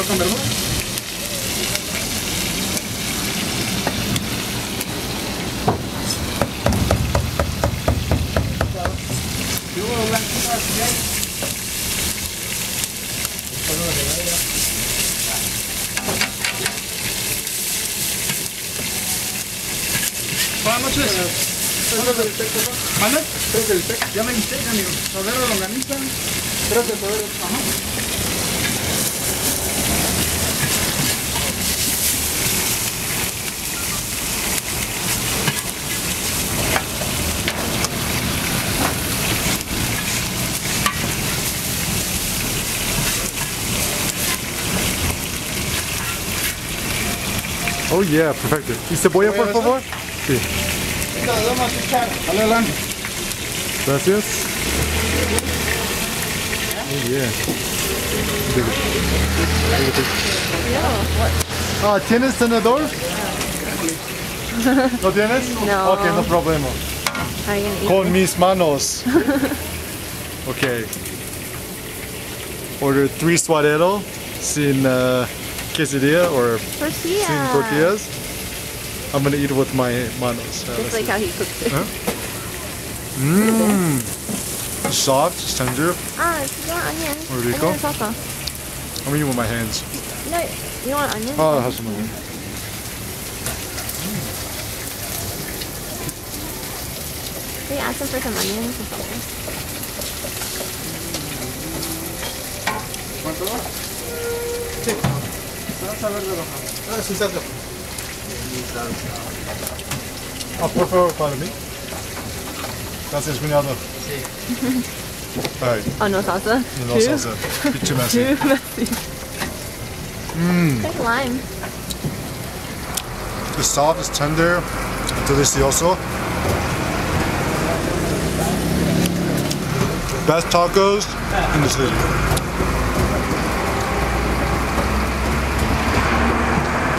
arroz con verdura. Buenas noches. ¿Mande? Tres del TEC. Ya me invité, amigo. Sodero, longaniza. Tres de sodero. Ajá. Oh yeah, perfecto. ¿Y cebolla, por favor? Sí. Dale adelante. Gracias. Oh yeah. Ah, ¿tienes tenedor? ¿No tienes? No. Ok, no problema. Are you gonna eat Con this? mis manos. Okay. Order 3 suadero sin quesadilla or Tortilla. sin tortillas. I'm gonna eat it with my manos. Just like how he cooks it. Huh? Mmm. Soft, it's tender. Ah, it's not onion. Or rico? Onion salsa. I'm gonna eat with my hands. No, you want onion? Oh, have some onion. Can you ask him for some onions or something? ¿Cuánto? Sí. Salsa verde roja. Ah, sin salsa. Ah, por favor, para mí. Gracias, cuñado. Sí. Alright, Oh, no salsa? no salsa. Bit too messy. Too messy. Take lime. The soft is tender, delicioso. Best tacos in the city.